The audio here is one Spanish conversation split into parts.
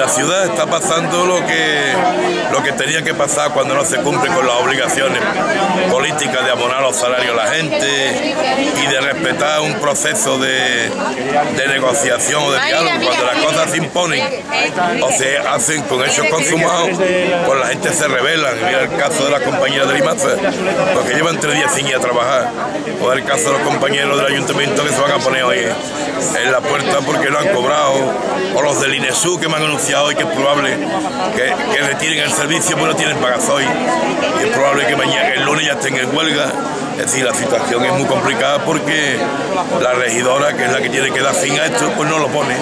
la ciudad está pasando lo que tenía que pasar cuando no se cumple con las obligaciones políticas de abonar los salarios a la gente y de respetar un proceso de negociación o de diálogo. Cuando las cosas se imponen o se hacen con hechos consumados, pues la gente se rebela. Mira el caso de las compañeras de Limaza, porque llevan 3 días sin ir a trabajar, o el caso de los compañeros del ayuntamiento que se van a poner hoy en la puerta porque no han cobrado, o los del INESU que me han anunciado hoy que es probable que retiren el servicio porque no tienen pagasoy, y es probable que mañana, el lunes ya estén en huelga. Es decir, la situación es muy complicada porque la regidora, que es la que tiene que dar fin a esto, pues no lo pone.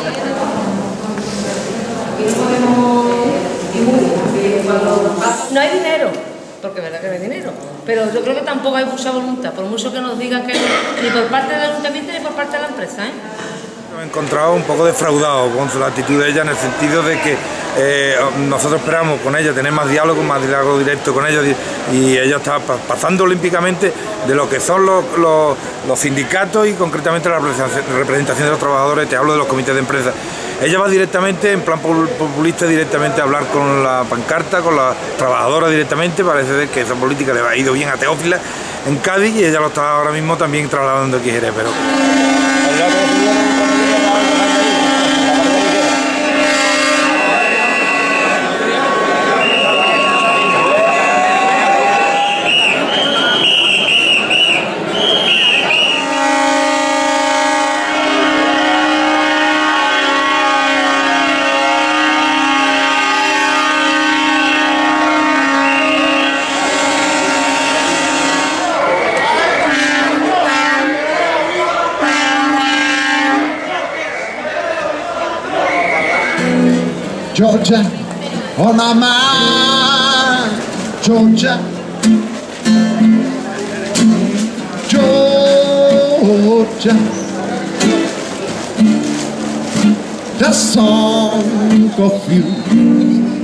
No hay dinero, porque es verdad que no hay dinero, pero yo creo que tampoco hay mucha voluntad, por mucho que nos digan que no, ni por parte del ayuntamiento ni por parte de la empresa, ¿eh? Me he encontrado un poco defraudado con la actitud de ella, en el sentido de que nosotros esperamos con ella tener más diálogo directo con ellos, y ella está pasando olímpicamente de lo que son los sindicatos y concretamente la representación de los trabajadores. Te hablo de los comités de empresa. Ella va directamente, en plan populista, directamente a hablar con la pancarta, con la trabajadora directamente. Parece ser que esa política le ha ido bien a Teófila en Cádiz, y ella lo está ahora mismo también trasladando aquí en Jerez, pero... Georgia, on my mind, Georgia, Georgia, the song of you